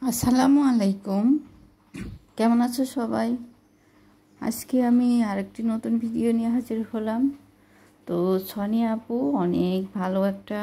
আসসালামু আলাইকুম। কেমন আছো সবাই? আজকে আমি আরেকটি নতুন ভিডিও নিয়ে হাজির হলাম। তো সোনিয়া আপু অনেক ভালো একটা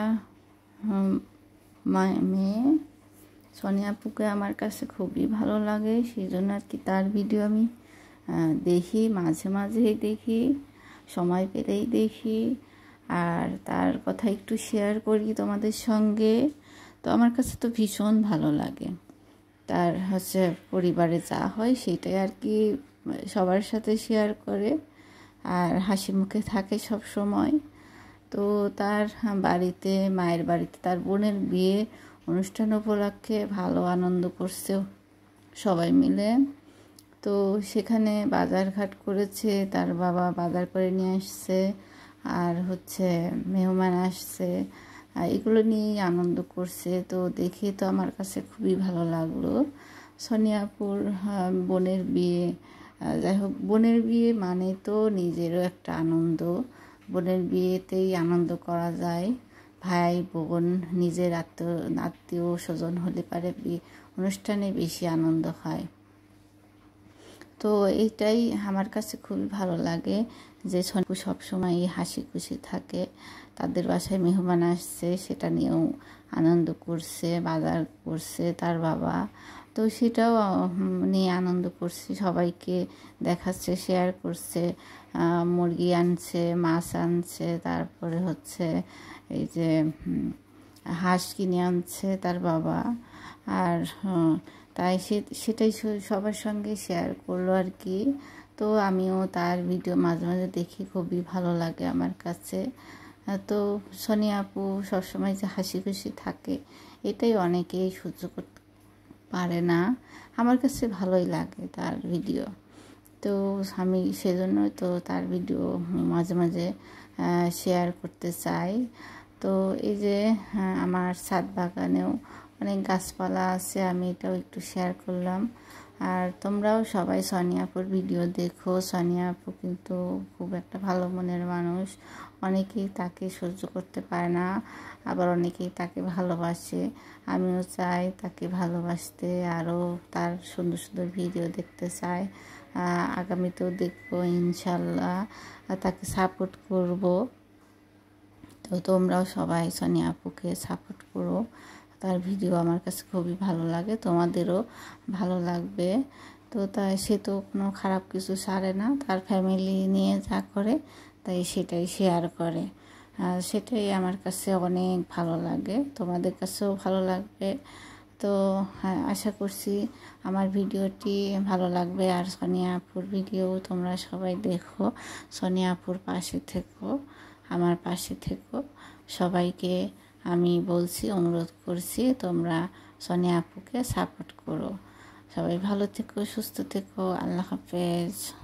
মেয়ে। সোনিয়া আপুকে আমার কাছে খুবই ভালো লাগে, সেই জন্য আর কি তার ভিডিও আমি দেখি, মাঝে মাঝেই দেখি, সময় পেলেই দেখি, আর তার কথা একটু শেয়ার করি তোমাদের সঙ্গে। তো আমার কাছে তো ভীষণ ভালো লাগে। তার পরিবারে যা হয় সেটাই আর কি সবার সাথে শেয়ার করে, আর হাসি মুখে থাকে সব সময়। তো তার বাড়িতে, মায়ের বাড়িতে তার বোনের বিয়ে অনুষ্ঠান উপলক্ষে ভালো আনন্দ করছে সবাই মিলে। তো সেখানে বাজারঘাট করেছে, তার বাবা বাজার করে নিয়ে আসছে, আর মেহমান আসছে, এগুলো নিয়েই আনন্দ করছে। তো দেখে তো আমার কাছে খুবই ভালো লাগলো। সোনিয়া আপুর বোনের বিয়ে, যাই হোক, বোনের বিয়ে মানে তো নিজেরও একটা আনন্দ। বোনের বিয়েতেই আনন্দ করা যায়। ভাই বোন নিজের আত্মীয় স্বজন হলে পারে অনুষ্ঠানে বেশি আনন্দ হয়। তো এইটাই আমার কাছে খুবই ভালো লাগে যে সোনিয়া সবসময় হাসি খুশি থাকে। তাদের বাসায় মেহমান আসছে, সেটা নিয়েও আনন্দ করছে, বাজার করছে তার বাবা, তো সেটাও নিয়ে আনন্দ করছে, সবাইকে দেখাচ্ছে, শেয়ার করছে। মুরগি আনছে, মাছ আনছে, তারপরে এই যে হাঁস কিনে আনছে তার বাবা। আর তাই সেটাই সবার সঙ্গে শেয়ার করলো আর কি। তো আমিও তার ভিডিও মাঝে মাঝে দেখি, খুবই ভালো লাগে আমার কাছে। তো সোনিয়া আপু সবসময় যে হাসি খুশি থাকে, এটাই অনেকেই সহ্য করতে পারে না। আমার কাছে ভালোই লাগে তার ভিডিও। তো আমি সেজন্যই তো তার ভিডিও মাঝে মাঝে শেয়ার করতে চাই। তো এই যে আমার ছাদ বাগানেও অনেক গাছপালা আছে, আমি এটাও একটু শেয়ার করলাম। আর তোমরাও সবাই সোনিয়া আপুর ভিডিও দেখো। সোনিয়া আপু কিন্তু খুব একটা ভালো মনের মানুষ। অনেকেই তাকে সহ্য করতে পারে না, আবার অনেকেই তাকে ভালোবাসে। আমিও চাই তাকে ভালোবাসতে, আরও তার সুন্দর সুন্দর ভিডিও দেখতে চাই। আগামীতেও দেখবো ইনশাল্লাহ, তাকে সাপোর্ট করব। তো তোমরাও সবাই সোনিয়া আপুকে সাপোর্ট করো। তার ভিডিও আমার কাছে খুবই ভালো লাগে, তোমাদেরও ভালো লাগবে। তো তাই সে তো কোনো খারাপ কিছু ছাড়ে না, তার ফ্যামিলি নিয়ে যা করে তাই সেটাই শেয়ার করে। সেটাই আমার কাছে অনেক ভালো লাগে, তোমাদের কাছেও ভালো লাগবে। তো হ্যাঁ, আশা করছি আমার ভিডিওটি ভালো লাগবে। আর সোনিয়া আপুর ভিডিও তোমরা সবাই দেখো, সোনিয়া আপুর পাশে থেকো, আমার পাশে থেকো। সবাইকে আমি বলছি, অনুরোধ করছি, তোমরা সোনিয়া আপুকে সাপোর্ট করো। সবাই ভালো থেকো, সুস্থ থেকো। আল্লাহ হাফেজ।